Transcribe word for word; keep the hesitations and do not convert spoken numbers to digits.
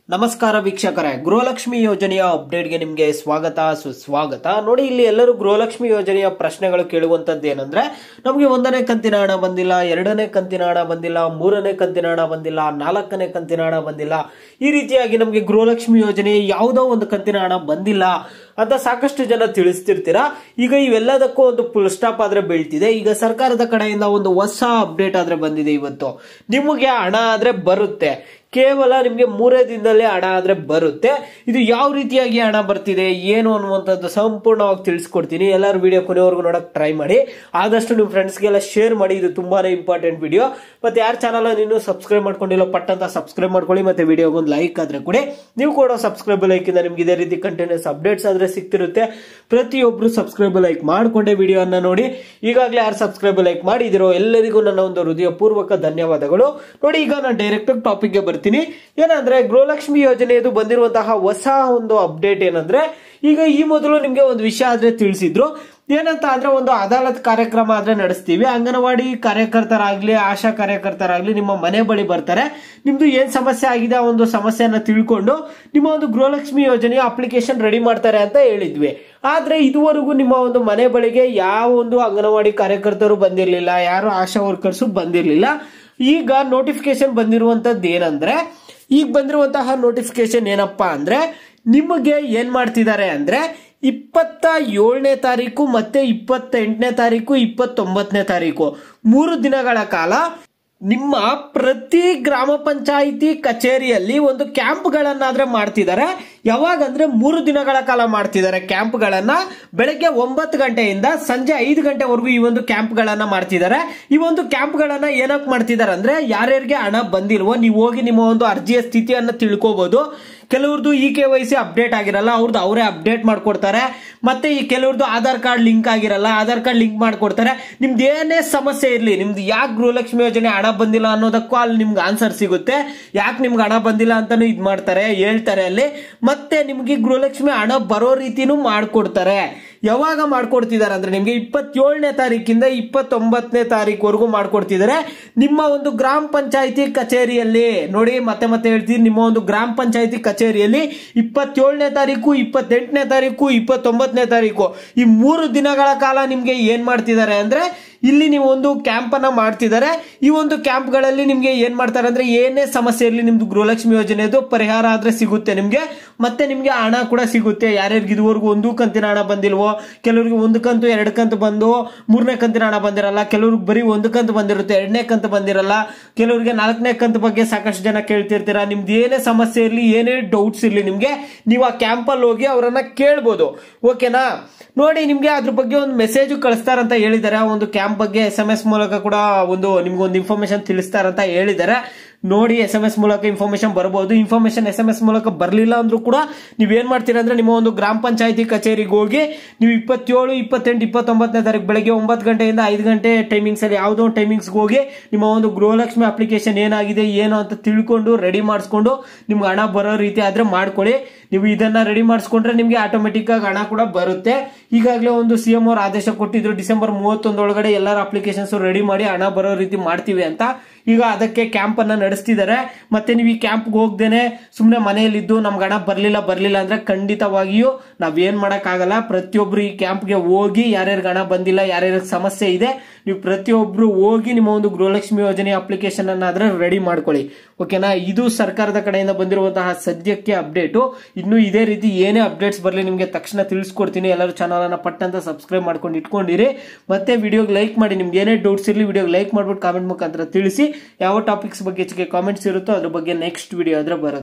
ನಮಸ್ಕಾರ ವೀಕ್ಷಕರೇ, ಗೃಹಲಕ್ಷ್ಮಿ ಯೋಜನೆಯ ಅಪ್ಡೇಟ್ಗೆ ನಿಮಗೆ ಸ್ವಾಗತ ಸುಸ್ವಾಗತ. ನೋಡಿ, ಇಲ್ಲಿ ಎಲ್ಲರೂ ಗೃಹಲಕ್ಷ್ಮಿ ಯೋಜನೆಯ ಪ್ರಶ್ನೆಗಳು ಕೇಳುವಂತದ್ದು ಏನಂದ್ರೆ, ನಮಗೆ ಒಂದನೇ ಕಂತಿನ ಹಣ ಬಂದಿಲ್ಲ, ಎರಡನೇ ಕಂತಿನ ಹಣ ಬಂದಿಲ್ಲ, ಮೂರನೇ ಕಂತಿನ ಹಣ ಬಂದಿಲ್ಲ, ನಾಲ್ಕನೇ ಕಂತಿನ ಹಣ ಬಂದಿಲ್ಲ. ಈ ರೀತಿಯಾಗಿ ನಮಗೆ ಗೃಹಲಕ್ಷ್ಮಿ ಯೋಜನೆ ಯಾವುದೋ ಒಂದು ಕಂತಿನ ಹಣ ಬಂದಿಲ್ಲ ಅಂತ ಸಾಕಷ್ಟು ಜನ ತಿಳಿಸ್ತಿರ್ತೀರಾ. ಈಗ ಇವೆಲ್ಲದಕ್ಕೂ ಒಂದು ಫುಲ್ ಸ್ಟಾಪ್ ಆದ್ರೆ ಬೀಳ್ತಿದೆ. ಈಗ ಸರ್ಕಾರದ ಕಡೆಯಿಂದ ಒಂದು ಹೊಸ ಅಪ್ಡೇಟ್ ಆದ್ರೆ ಬಂದಿದೆ. ಇವತ್ತು ನಿಮಗೆ ಹಣ ಆದ್ರೆ ಬರುತ್ತೆ, ಕೇವಲ ನಿಮ್ಗೆ ಮೂರೇ ದಿನದಲ್ಲೇ ಹಣ ಆದ್ರೆ ಬರುತ್ತೆ. ಇದು ಯಾವ ರೀತಿಯಾಗಿ ಹಣ ಬರ್ತಿದೆ ಏನು ಅನ್ನುವಂಥದ್ದು ಸಂಪೂರ್ಣವಾಗಿ ತಿಳಿಸ್ಕೊಡ್ತೀನಿ. ಎಲ್ಲರೂ ವಿಡಿಯೋ ಕೊನೆವರೆಗೂ ನೋಡಕ್ ಟ್ರೈ ಮಾಡಿ, ಆದಷ್ಟು ನಿಮ್ಮ ಫ್ರೆಂಡ್ಸ್ಗೆಲ್ಲ ಶೇರ್ ಮಾಡಿ. ಇದು ತುಂಬಾನೇ ಇಂಪಾರ್ಟೆಂಟ್ ವಿಡಿಯೋ. ಮತ್ತೆ ಯಾರ ಚಾನಲ್ ನೀನು ಸಬ್ಸ್ಕ್ರೈಬ್ ಮಾಡ್ಕೊಂಡಿಲ್ಲ ಪಟ್ ಅಂತ ಸಬ್ಸ್ಕ್ರೈಬ್ ಮಾಡ್ಕೊಳ್ಳಿ. ಮತ್ತೆ ವಿಡಿಯೋಗೆ ಒಂದು ಲೈಕ್ ಆದ್ರೆ ಕೊಡಿ. ನೀವು ಕೊಡೋ ಸಬ್ಸ್ಕ್ರೈಬ್ ಲೈಕ್ ಇಂದ ನಿಮ್ಗೆ ಇದೇ ರೀತಿ ಕಂಟಿನ್ಯೂಸ್ ಅಪ್ಡೇಟ್ಸ್ ಆದ್ರೆ ಸಿಗ್ತಿರುತ್ತೆ. ಪ್ರತಿಯೊಬ್ರು ಸಬ್ಸ್ಕ್ರೈಬ್ ಲೈಕ್ ಮಾಡ್ಕೊಂಡೆ ವಿಡಿಯೋ ಅನ್ನ ನೋಡಿ. ಈಗಾಗಲೇ ಯಾರು ಸಬ್ಸ್ಕ್ರೈಬ್ ಲೈಕ್ ಮಾಡಿದಿರೋ ಎಲ್ಲರಿಗೂ ನನ್ನ ಒಂದು ಹೃದಯ ಪೂರ್ವಕ ಧನ್ಯವಾದಗಳು. ನೋಡಿ, ಈಗ ನಾನು ಡೈರೆಕ್ಟ್ ಟಾಪಿಕ್ ಗೆ ಬರ್ತೀನಿ. ಏನಂದ್ರೆ, ಗೃಹಲಕ್ಷ್ಮಿ ಯೋಜನೆಯದು ಬಂದಿರುವಂತಹ ಹೊಸ ಒಂದು ಅಪ್ಡೇಟ್ ಏನಂದ್ರೆ, ಈಗ ಈ ಮೊದಲು ನಿಮ್ಗೆ ಒಂದು ವಿಷಯ ಆದ್ರೆ ತಿಳಿಸಿದ್ರು. ಏನಂತ ಅಂದ್ರೆ, ಒಂದು ಅದಾಲತ್ ಕಾರ್ಯಕ್ರಮ ಆದ್ರೆ ನಡೆಸ್ತೀವಿ. ಅಂಗನವಾಡಿ ಕಾರ್ಯಕರ್ತರಾಗ್ಲಿ, ಆಶಾ ಕಾರ್ಯಕರ್ತರಾಗ್ಲಿ ನಿಮ್ಮ ಮನೆ ಬಳಿ ಬರ್ತಾರೆ. ನಿಮ್ದು ಏನ್ ಸಮಸ್ಯೆ ಆಗಿದೆ ಆ ಒಂದು ಸಮಸ್ಯೆಯನ್ನ ತಿಳ್ಕೊಂಡು ನಿಮ್ಮ ಒಂದು ಗೃಹಲಕ್ಷ್ಮಿ ಯೋಜನೆಯ ಅಪ್ಲಿಕೇಶನ್ ರೆಡಿ ಮಾಡ್ತಾರೆ ಅಂತ ಹೇಳಿದ್ವಿ. ಆದ್ರೆ ಇದುವರೆಗೂ ನಿಮ್ಮ ಒಂದು ಮನೆ ಬಳಿಗೆ ಯಾವ ಒಂದು ಅಂಗನವಾಡಿ ಕಾರ್ಯಕರ್ತರು ಬಂದಿರಲಿಲ್ಲ, ಯಾರು ಆಶಾ ವರ್ಕರ್ಸ್ ಬಂದಿರಲಿಲ್ಲ. ಈಗ ನೋಟಿಫಿಕೇಶನ್ ಬಂದಿರುವಂತದ್ದು ಏನಂದ್ರೆ, ಈಗ ಬಂದಿರುವಂತಹ ನೋಟಿಫಿಕೇಶನ್ ಏನಪ್ಪಾ ಅಂದ್ರೆ, ನಿಮಗೆ ಏನ್ ಮಾಡ್ತಿದ್ದಾರೆ ಅಂದ್ರೆ, ಇಪ್ಪತ್ತ ಏಳನೇ ತಾರೀಕು ಮತ್ತೆ ಇಪ್ಪತ್ತೆಂಟನೇ ತಾರೀಕು ಇಪ್ಪತ್ತೊಂಬತ್ತನೇ ತಾರೀಕು ಮೂರು ದಿನಗಳ ಕಾಲ ನಿಮ್ಮ ಪ್ರತಿ ಗ್ರಾಮ ಪಂಚಾಯಿತಿ ಕಚೇರಿಯಲ್ಲಿ ಒಂದು ಕ್ಯಾಂಪ್ ಗಳನ್ನಾದ್ರೆ ಮಾಡ್ತಿದ್ದಾರೆ. ಯಾವಾಗ ಅಂದ್ರೆ, ಮೂರು ದಿನಗಳ ಕಾಲ ಮಾಡ್ತಿದ್ದಾರೆ ಕ್ಯಾಂಪ್ ಗಳನ್ನ. ಬೆಳಗ್ಗೆ ಒಂಬತ್ತು ಗಂಟೆಯಿಂದ ಸಂಜೆ ಐದು ಗಂಟೆವರೆಗೂ ಈ ಒಂದು ಕ್ಯಾಂಪ್ ಗಳನ್ನ ಮಾಡ್ತಿದ್ದಾರೆ. ಈ ಒಂದು ಕ್ಯಾಂಪ್ ಗಳನ್ನ ಏನಕ್ಕೆ ಮಾಡ್ತಿದ್ದಾರೆ ಅಂದ್ರೆ, ಯಾರ್ಯಾರಿಗೆ ಹಣ ಬಂದಿಲ್ವೋ ನೀವು ಹೋಗಿ ನಿಮ್ಮ ಒಂದು ಅರ್ಜಿಯ ಸ್ಥಿತಿಯನ್ನ ತಿಳ್ಕೋಬಹುದು. ಕೆಲವ್ರದ್ದು E K Y C update ಆಗಿರಲ್ಲ, ಅವ್ರದ್ದು ಅವರೇ ಅಪ್ಡೇಟ್ ಮಾಡ್ಕೊಡ್ತಾರೆ. ಮತ್ತೆ ಈ ಕೆಲವ್ರದ್ದು ಆಧಾರ್ ಕಾರ್ಡ್ ಲಿಂಕ್ ಆಗಿರಲ್ಲ, ಆಧಾರ್ ಕಾರ್ಡ್ ಲಿಂಕ್ ಮಾಡ್ಕೊಡ್ತಾರೆ. ನಿಮ್ದು ಏನೇ ಸಮಸ್ಯೆ ಇರಲಿ, ನಿಮ್ದು ಯಾಕೆ ಗೃಹಲಕ್ಷ್ಮಿ ಯೋಜನೆ ಹಣ ಬಂದಿಲ್ಲ ಅನ್ನೋದಕ್ಕೂ ಅಲ್ಲಿ ನಿಮ್ಗೆ ಆನ್ಸರ್ ಸಿಗುತ್ತೆ. ಯಾಕೆ ನಿಮ್ಗೆ ಹಣ ಬಂದಿಲ್ಲ ಅಂತಾನು ಇದ್ ಮಾಡ್ತಾರೆ, ಹೇಳ್ತಾರೆ ಅಲ್ಲಿ. ಮತ್ತೆ ನಿಮ್ಗೆ ಗೃಹಲಕ್ಷ್ಮಿ ಹಣ ಬರೋ ರೀತಿನೂ ಮಾಡ್ಕೊಡ್ತಾರೆ. ಯಾವಾಗ ಮಾಡ್ಕೊಡ್ತಿದ್ದಾರೆ ಅಂದ್ರೆ, ನಿಮ್ಗೆ ಇಪ್ಪತ್ತೇಳನೇ ತಾರೀಕಿಂದ ಇಪ್ಪತ್ತೊಂಬತ್ತನೇ ತಾರೀಕುವರೆಗೂ ಮಾಡ್ಕೊಡ್ತಿದ್ದಾರೆ ನಿಮ್ಮ ಒಂದು ಗ್ರಾಮ ಪಂಚಾಯಿತಿ ಕಚೇರಿಯಲ್ಲಿ. ನೋಡಿ, ಮತ್ತೆ ಮತ್ತೆ ಹೇಳ್ತೀನಿ, ನಿಮ್ಮ ಒಂದು ಗ್ರಾಮ ಪಂಚಾಯಿತಿ ಕಚೇರಿಯಲ್ಲಿ ಇಪ್ಪತ್ತೇಳನೇ ತಾರೀಕು, ಇಪ್ಪತ್ತೆಂಟನೇ ತಾರೀಕು, ಇಪ್ಪತ್ತೊಂಬತ್ತನೇ ತಾರೀಕು ಈ ಮೂರು ದಿನಗಳ ಕಾಲ ನಿಮ್ಗೆ ಏನ್ ಮಾಡ್ತಿದ್ದಾರೆ ಅಂದ್ರೆ, ಇಲ್ಲಿ ನೀವು ಒಂದು ಕ್ಯಾಂಪ್ ಅನ್ನ ಮಾಡ್ತಿದ್ದಾರೆ. ಈ ಒಂದು ಕ್ಯಾಂಪ್ ಗಳಲ್ಲಿ ನಿಮ್ಗೆ ಏನ್ ಮಾಡ್ತಾರೆ ಅಂದ್ರೆ, ಏನೇ ಸಮಸ್ಯೆ ಇರಲಿ ನಿಮ್ದು ಗೃಹಲಕ್ಷ್ಮಿ ಯೋಜನೆದು ಪರಿಹಾರ ಆದ್ರೆ ಸಿಗುತ್ತೆ ನಿಮ್ಗೆ. ಮತ್ತೆ ನಿಮ್ಗೆ ಹಣ ಕೂಡ ಸಿಗುತ್ತೆ. ಯಾರ್ಯಾರಿಗೆ ಇದುವರೆಗೂ ಒಂದು ಕಂತಿನ ಹಣ ಬಂದಿಲ್ವೋ, ಕೆಲವ್ರಿಗೆ ಒಂದು ಕಂತು ಎರಡು ಕಂತು ಬಂದು ಮೂರನೇ ಕಂತಿನ ಹಣ ಬಂದಿರಲ್ಲ, ಕೆಲವ್ರಿಗೆ ಬರೀ ಒಂದು ಕಂತು ಬಂದಿರುತ್ತೆ, ಎರಡನೇ ಕಂತು ಬಂದಿರಲ್ಲ, ಕೆಲವರಿಗೆ ನಾಲ್ಕನೇ ಕಂತು ಬಗ್ಗೆ ಸಾಕಷ್ಟು ಜನ ಕೇಳ್ತಿರ್ತೀರಾ. ನಿಮ್ದು ಏನೇ ಸಮಸ್ಯೆ ಇರಲಿ, ಏನೇ ಡೌಟ್ಸ್ ಇರಲಿ, ನಿಮ್ಗೆ ನೀವು ಆ ಕ್ಯಾಂಪ್ ಅಲ್ಲಿ ಹೋಗಿ ಅವರನ್ನ ಕೇಳ್ಬೋದು. ಓಕೆನಾ? ನೋಡಿ, ನಿಮ್ಗೆ ಅದ್ರ ಬಗ್ಗೆ ಒಂದು ಮೆಸೇಜ್ ಕಳಿಸ್ತಾರಂತ ಹೇಳಿದ್ದಾರೆ. ಆ ಒಂದು ಕ್ಯಾಂಪ್ ಬಗ್ಗೆ ಎಸ್ ಎಂ ಎಸ್ ಮೂಲಕ ಕೂಡ ಒಂದು ನಿಮ್ಗೆ ಒಂದು ಇನ್ಫಾರ್ಮೇಶನ್ ತಿಳಿಸ್ತಾರಂತ ಹೇಳಿದ್ದಾರೆ. ನೋಡಿ, ಎಸ್ ಎಂ ಎಸ್ ಮೂಲಕ ಇನ್ಫಾರ್ಮೇಶನ್ ಬರಬಹುದು. ಇನ್ಫಾರ್ಮೇಶನ್ ಎಸ್ ಎಂ ಎಸ್ ಮೂಲಕ ಬರಲಿಲ್ಲ ಅಂದ್ರೂ ಕೂಡ ನೀವ್ ಏನ್ ಮಾಡ್ತೀರಾ ಅಂದ್ರೆ, ನಿಮ್ಮ ಒಂದು ಗ್ರಾಮ ಪಂಚಾಯತಿ ಕಚೇರಿಗೆ ಹೋಗಿ ನೀವು ಇಪ್ಪತ್ತೇಳು, ಇಪ್ಪತ್ತೆಂಟು, ಇಪ್ಪತ್ತೊಂಬತ್ತನೇ ತಾರೀಕು ಬೆಳಗ್ಗೆ ಒಂಬತ್ತು ಗಂಟೆಯಿಂದ ಐದು ಗಂಟೆ ಟೈಮಿಂಗ್ಸ್ ಅಲ್ಲಿ ಯಾವುದೋ ಒಂದು ಟೈಮಿಂಗ್ಸ್ ಹೋಗಿ ನಿಮ್ಮ ಒಂದು ಗೃಹಲಕ್ಷ್ಮಿ ಅಪ್ಲಿಕೇಶನ್ ಏನಾಗಿದೆ ಏನು ಅಂತ ತಿಳ್ಕೊಂಡು ರೆಡಿ ಮಾಡಿಸ್ಕೊಂಡು ನಿಮ್ಗೆ ಹಣ ಬರೋ ರೀತಿ ಆದ್ರೆ ಮಾಡ್ಕೊಳ್ಳಿ. ನೀವು ಇದನ್ನ ರೆಡಿ ಮಾಡಿಸ್ಕೊಂಡ್ರೆ ನಿಮ್ಗೆ ಆಟೋಮೆಟಿಕ್ ಆಗಿ ಹಣ ಕೂಡ ಬರುತ್ತೆ. ಈಗಾಗಲೇ ಒಂದು ಸಿಎಂ ಅವರು ಆದೇಶ ಕೊಟ್ಟಿದ್ರು, ಡಿಸೆಂಬರ್ ಮೂವತ್ತೊಂದೊಳಗಡೆ ಎಲ್ಲರ ಅಪ್ಲಿಕೇಶನ್ಸ್ ರೆಡಿ ಮಾಡಿ ಹಣ ಬರೋ ರೀತಿ ಮಾಡ್ತೀವಿ ಅಂತ. ಈಗ ಅದಕ್ಕೆ ಕ್ಯಾಂಪ್ ಅನ್ನ ನಡೆಸ್ತಿದ್ದಾರೆ. ಮತ್ತೆ ನೀವು ಈ ಕ್ಯಾಂಪ್ ಹೋಗ್ದೇನೆ ಸುಮ್ನೆ ಮನೆಯಲ್ಲಿದ್ದು ನಮ್ಗೆ ಹಣ ಬರ್ಲಿಲ್ಲ ಬರ್ಲಿಲ್ಲ ಅಂದ್ರೆ ಖಂಡಿತವಾಗಿಯೂ ನಾವ್ ಏನ್ ಮಾಡಕ್ ಆಗಲ್ಲ. ಪ್ರತಿಯೊಬ್ರು ಈ ಕ್ಯಾಂಪ್ಗೆ ಹೋಗಿ ಯಾರ್ಯಾರಿಗೆ ಹಣ ಬಂದಿಲ್ಲ, ಯಾರ್ಯಾರಿಗೆ ಸಮಸ್ಯೆ ಇದೆ, ನೀವು ಪ್ರತಿಯೊಬ್ರು ಹೋಗಿ ನಿಮ್ಮ ಒಂದು ಗೃಹಲಕ್ಷ್ಮಿ ಯೋಜನೆ ಅಪ್ಲಿಕೇಶನ್ ಅನ್ನ ಆದ್ರೆ ರೆಡಿ ಮಾಡ್ಕೊಳ್ಳಿ. ಓಕೆನಾ? ಇದು ಸರ್ಕಾರದ ಕಡೆಯಿಂದ ಬಂದಿರುವಂತಹ ಸದ್ಯಕ್ಕೆ ಅಪ್ಡೇಟು. ಇನ್ನು ಇದೇ ರೀತಿ ಏನೇ ಅಪ್ಡೇಟ್ಸ್ ಬರಲಿ ನಿಮ್ಗೆ ತಕ್ಷಣ ತಿಳಿಸ್ಕೊಡ್ತೀನಿ. ಎಲ್ಲರೂ ಚಾನಲ್ ಅನ್ನ ಪಟ್ ಅಂತ ಸಬ್ಸ್ಕ್ರೈಬ್ ಮಾಡ್ಕೊಂಡು ಇಟ್ಕೊಂಡಿರಿ. ಮತ್ತೆ ವಿಡಿಯೋಗೆ ಲೈಕ್ ಮಾಡಿ. ನಿಮ್ಗೆ ಏನೇ ಡೌಟ್ಸ್ ಇರಲಿ ವಿಡಿಯೋಗೆ ಲೈಕ್ ಮಾಡ್ಬಿಟ್ಟು ಕಾಮೆಂಟ್ ಮುಖಾಂತರ ತಿಳಿಸಿ. ಯಾವ ಟಾಪಿಕ್ಸ್ ಬಗ್ಗೆ ಹೆಚ್ಚಿಗೆ ಕಾಮೆಂಟ್ಸ್ ಇರುತ್ತೋ ಅದ್ರ ಬಗ್ಗೆ ನೆಕ್ಸ್ಟ್ ವಿಡಿಯೋ ಆದ್ರೆ ಬರುತ್ತೆ.